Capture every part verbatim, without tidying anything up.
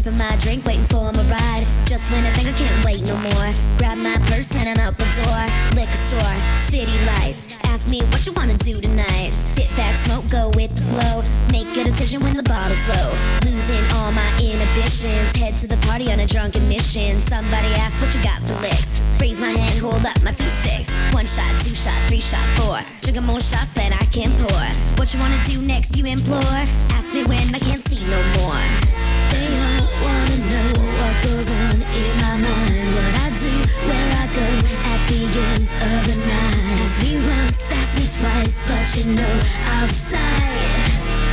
sipping my drink, waiting for my ride. Just when I think I can't wait no more, grab my purse and I'm out the door. Liquor store, city lights, ask me what you wanna do tonight. Sit back, smoke, go with the flow, make a decision when the bottle's low. Losing all my inhibitions, head to the party on a drunken mission. Somebody ask what you got for licks, raise my hand, hold up my two six. One shot, two shot, three shot, four, drinking more shots than I can pour. What you wanna do next, you implore, ask me when I can't see no more. They all wanna know what goes on in my mind, what I do, where I go at the end of the night. Ask me once, ask me twice, but you know I'll decide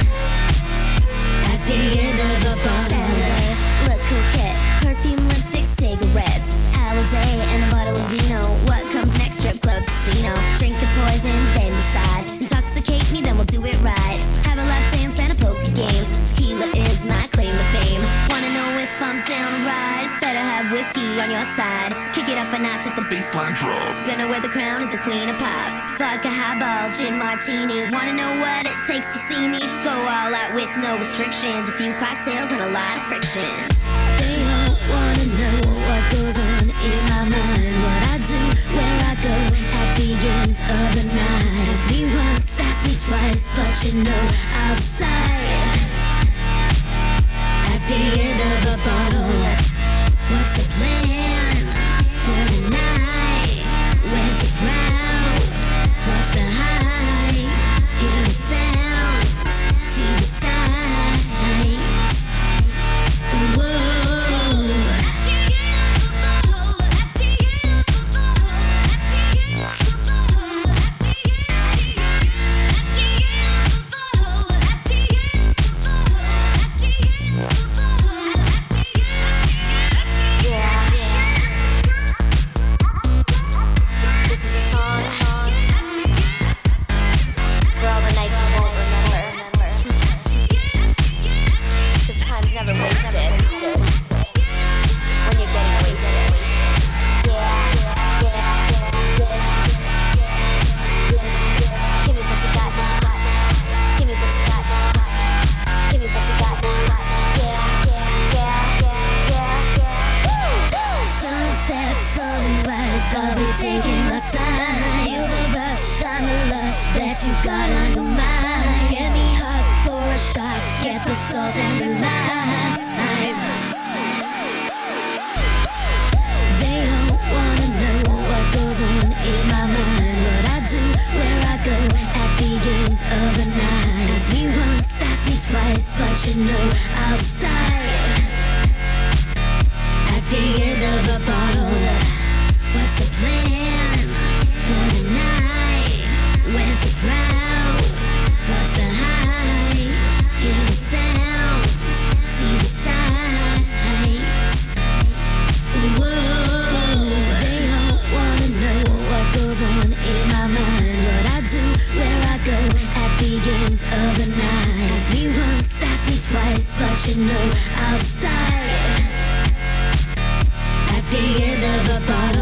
at the end of the bottle. Look coquette, perfume, lipstick, cigarettes, Alizé and a bottle of vino. What comes next? Strip club, casino. Drink the poison, then decide. Intoxicate me, then we'll do it right. Have a lap dance and a poker game. Tequila is my claim to fame. Wanna know if I'm down to ride? Better have whiskey on your side. Kick it up a notch at the baseline drop. Gonna wear the crown as the queen of pop. Vodka, highball, gin martini. Wanna know what it takes to see me? Go all out with no restrictions. A few cocktails and a lot of friction. They all wanna know what goes on in my mind, what I do, where I go at the end of the night. Ask me once, ask me twice, but you know I'll decide at the end of the bottle. What's the plan for the night? Where's the crowd? What's the high? Hear the sound, see the sights. Whoa. Taking my time, you're the rush, I'm the lush that you got on your mind. Get me hot for a shot, get the salt and the lime. They all wanna know what goes on in my mind, what I do, where I go at the end of the night. Ask me once, ask me twice, but you know I'll decide at the end of the bottle. What's the plan for the night? Where's the crowd? What's the high? Hear the sound, see the sights. Whoa. They all wanna know what goes on in my mind, what I do, where I go at the end of the night. Ask me once, ask me twice, but you know I'll decide at the end of a bottle.